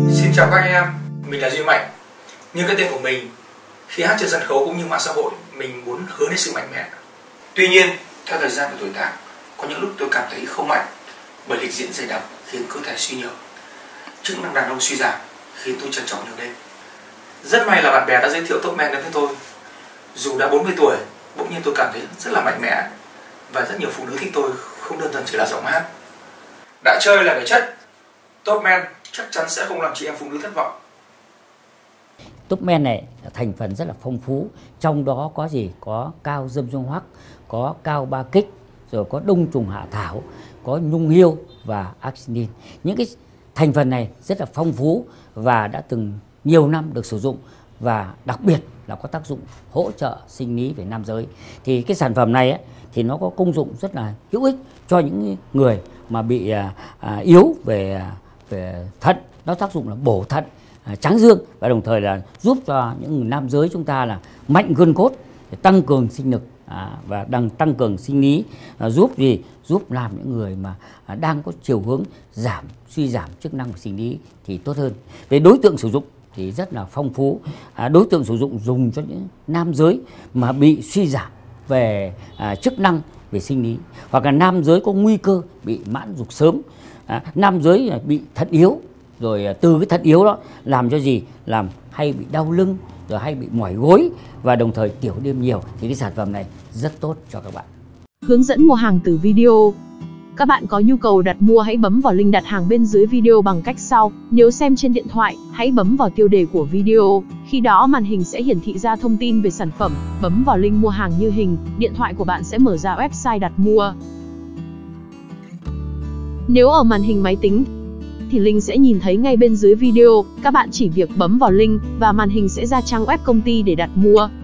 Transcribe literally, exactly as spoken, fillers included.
Xin chào các anh em, mình là Duy Mạnh. Như cái tên của mình, khi hát trên sân khấu cũng như mạng xã hội, mình muốn hướng đến sự mạnh mẽ. Tuy nhiên, theo thời gian và tuổi tác, có những lúc tôi cảm thấy không mạnh bởi lịch diễn dày đặc khiến cơ thể suy nhược, chức năng đàn ông suy giảm khiến tôi trầm trọng nhiều đêm. Rất may là bạn bè đã giới thiệu Top Men đến với tôi. Dù đã bốn mươi tuổi, bỗng nhiên tôi cảm thấy rất là mạnh mẽ và rất nhiều phụ nữ thích tôi, không đơn thuần chỉ là giọng hát. Đã chơi là về chất, Top Men chắc chắn sẽ không làm chị em phụ nữ thất vọng. Top Men này thành phần rất là phong phú, trong đó có gì? Có cao dâm dung hoắc, có cao ba kích, rồi có đông trùng hạ thảo, có nhung hiêu và arginine. Những cái thành phần này rất là phong phú và đã từng nhiều năm được sử dụng, và đặc biệt là có tác dụng hỗ trợ sinh lý về nam giới. Thì cái sản phẩm này ấy, thì nó có công dụng rất là hữu ích cho những người mà bị à, à, yếu về về thận. Nó tác dụng là bổ thận, à, tráng dương, và đồng thời là giúp cho những nam giới chúng ta là mạnh gân cốt, để tăng cường sinh lực à, và đang tăng cường sinh lý, à, giúp gì giúp làm những người mà à, đang có chiều hướng giảm suy giảm chức năng của sinh lý thì tốt hơn. Về đối tượng sử dụng thì rất là phong phú. À, đối tượng sử dụng dùng cho những nam giới mà bị suy giảm về à, chức năng về sinh lý, hoặc là nam giới có nguy cơ bị mãn dục sớm, à, nam giới bị thận yếu, rồi từ cái thận yếu đó làm cho gì làm hay bị đau lưng, rồi hay bị mỏi gối, và đồng thời tiểu đêm nhiều, thì cái sản phẩm này rất tốt cho các bạn. Hướng dẫn mua hàng từ video. Các bạn có nhu cầu đặt mua hãy bấm vào link đặt hàng bên dưới video bằng cách sau. Nếu xem trên điện thoại, hãy bấm vào tiêu đề của video. Khi đó màn hình sẽ hiển thị ra thông tin về sản phẩm. Bấm vào link mua hàng như hình, điện thoại của bạn sẽ mở ra website đặt mua. Nếu ở màn hình máy tính thì link sẽ nhìn thấy ngay bên dưới video. Các bạn chỉ việc bấm vào link và màn hình sẽ ra trang web công ty để đặt mua.